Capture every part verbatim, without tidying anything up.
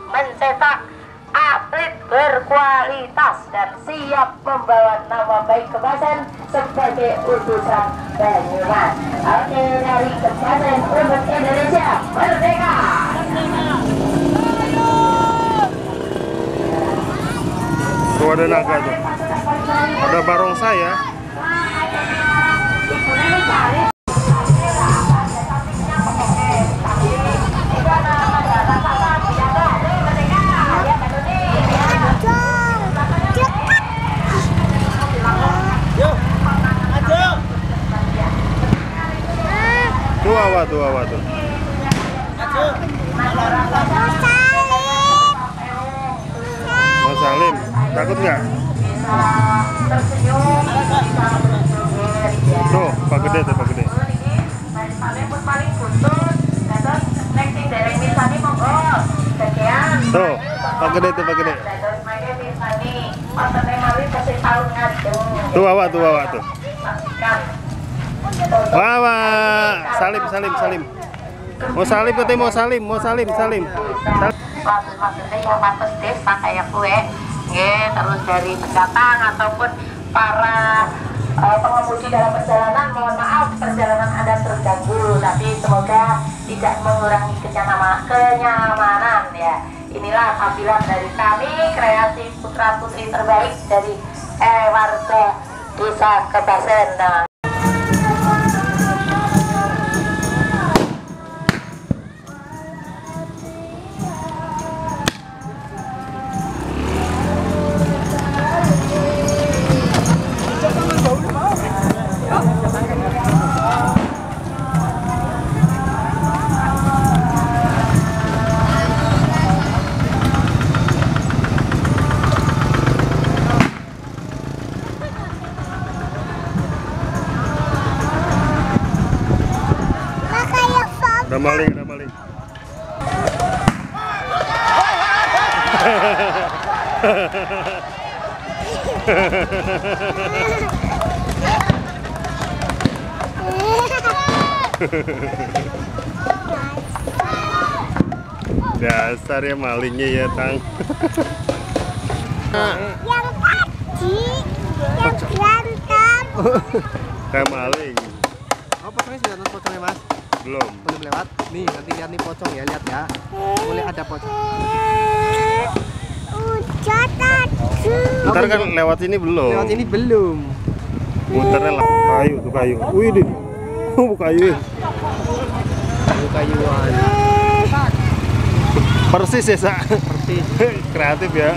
mencetak atlet berkualitas dan siap membawa nama baik Kebasen sebagai utusan Banyumas. Oke, dari Kebasen untuk Indonesia merdeka. Tuh ada naga tuh, ada barongsai ya. Tuh awa tuh awa tuh. Mau Salim, takut nggak? Tuh, Pak Gede tuh, Pak Gede. Tuh, Pak Gede tuh, Pak Gede. Tuh awa tuh awa tuh. Wawa, salim salim salim. Mau salim katanya mau salim, mau salim salim. Maksudnya yang mas desa kayak kue, nggih, terus dari pendatang ataupun para uh, pengemudi dalam perjalanan, mohon maaf perjalanan Anda terganggu, tapi semoga tidak mengurangi kenyamanan, kenyamanan ya. Inilah tampilan dari kami, kreasi putra putri terbaik dari eh, warga Desa Kebasen. Nah, Ada maling, ada maling. Dasar ya malingnya ya, Tang. Yang tadi yang berantem. Kayak maling. Oh, pocongnya sudah nonton pocongnya, Mas? Belum. Belum lewat. Nih, nanti lihat nih pocong ya, lihat ya. Boleh ada pocong. Udah tadi. Ntar kan lewat ini belum. Lewat ini belum. Muternya lah. Kayu tuh kayu. Wih deh. Oh, kayu. Kayu-kayuan. Persis ya, Sa. Persis. Kreatif ya.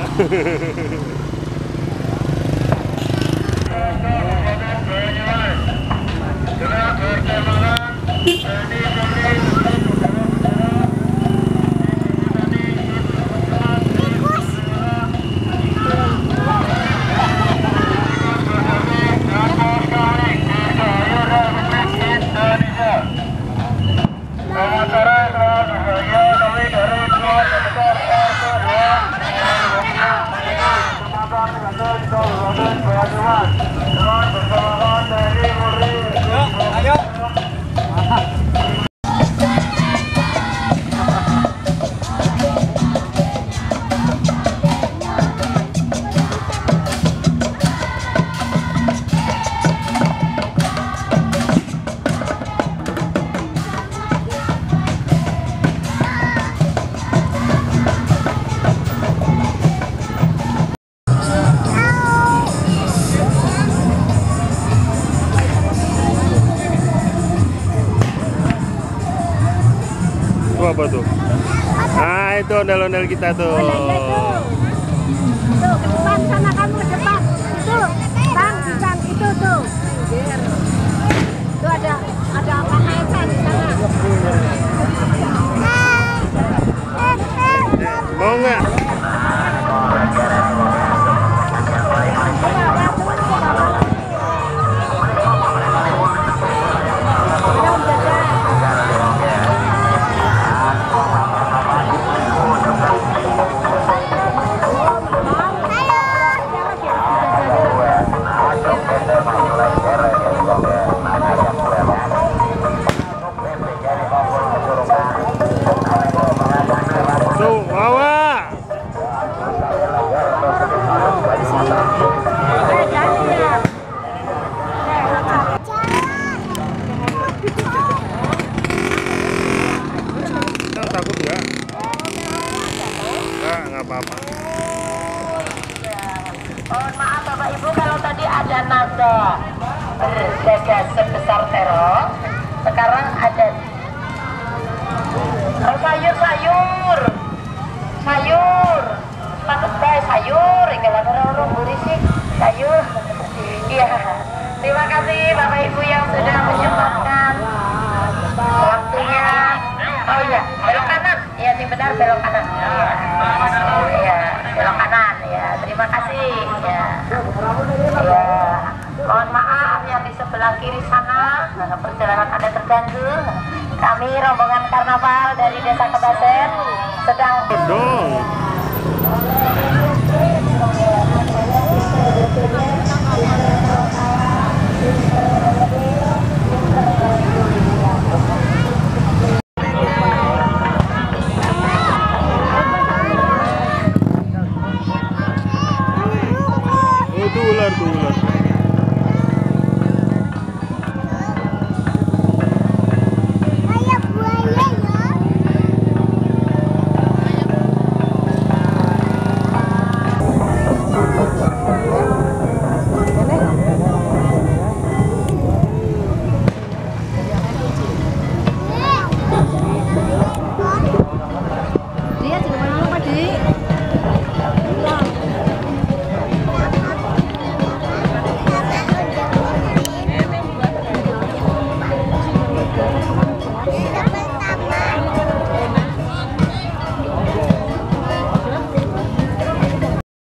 Itu apa tuh? Nah, itu ondel-ondel kita tuh. Tuh, ke depan sana kamu ke depan. Itu, bang, bang, itu tuh. Tuh ada ada apa aja di sana. Mau nggak? Tuh, bawa. enggak, enggak apa-apa. Mohon maaf Bapak Ibu kalau tadi ada nada berjaga sebesar terong, sekarang ada oh, sayur sayur sayur patut baik sayur enggak ada orang berisi sayur. Iya, terima kasih Bapak Ibu yang sudah menyempatkan waktunya. Oh iya, belok kanan. Iya, ini benar belok kanan. Iya, iya, belok kanan. Ya, terima kasih. Ya, ya. Mohon maaf yang di sebelah kiri sana perjalanan Anda terganggu. Kami rombongan karnaval dari Desa Kebasen sedang Dong.